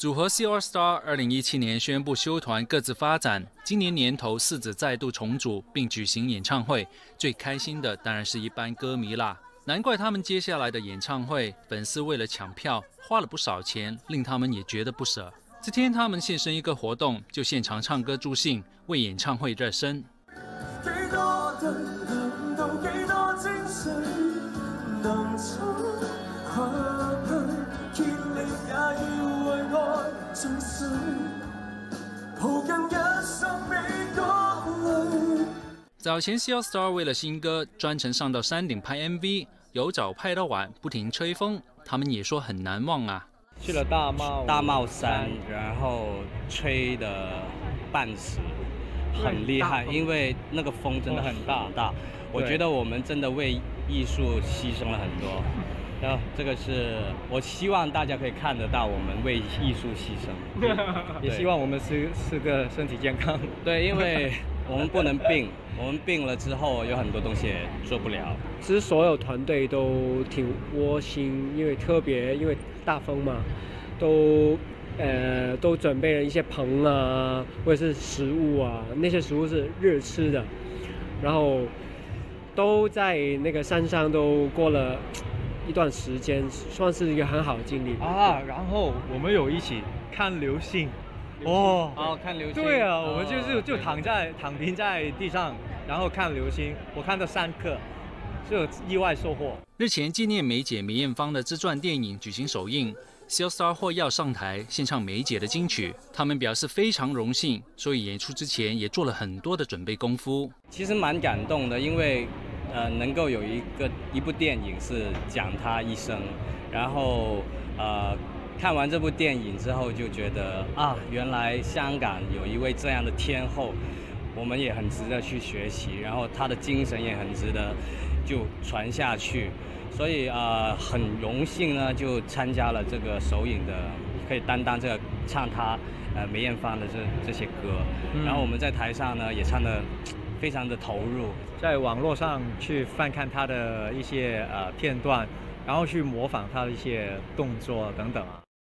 组合 C AllStar 2017年宣布休团，各自发展。今年年头，四子再度重组，并举行演唱会。最开心的当然是一般歌迷啦，难怪他们接下来的演唱会，粉丝为了抢票花了不少钱，令他们也觉得不舍。这天，他们现身一个活动，就现场唱歌助兴，为演唱会热身。早前 C AllStar 为了新歌，专程上到山顶拍 MV， 由早拍到晚，不停吹风。他们也说很难忘啊。 去了大帽山，然后吹的半死，很厉害，因为那个风真的很大。我觉得我们真的为艺术牺牲了很多。然后这个是我希望大家可以看得到，我们为艺术牺牲， 也希望我们四个身体健康。 对，因为我们不能病，我们病了之后有很多东西也做不了。 其实所有团队都挺窝心，因为大风嘛，都准备了一些棚啊，或者是食物啊，那些食物是热吃的，然后都在那个山上都过了一段时间，算是一个很好的经历啊。然后我们有一起看流星， 看流星。 对啊，我们就躺平在地上，然后看流星。我看到3颗，就意外收获。 日前，纪念梅姐梅艳芳的自传电影举行首映。C AllStar 获邀上台献唱梅姐的金曲，他们表示非常荣幸，所以演出之前也做了很多的准备功夫。 其实蛮感动的，因为能够有一部电影是讲她一生，然后看完这部电影之后就觉得原来香港有一位这样的天后，我们也很值得去学习，然后她的精神也很值得就传下去。所以很荣幸呢，就参加了这个首映的，可以担当这个唱她梅艳芳的这些歌。然后我们在台上呢也唱得非常的投入， 在网络上去翻看她的一些片段，然后去模仿她的一些动作等等啊。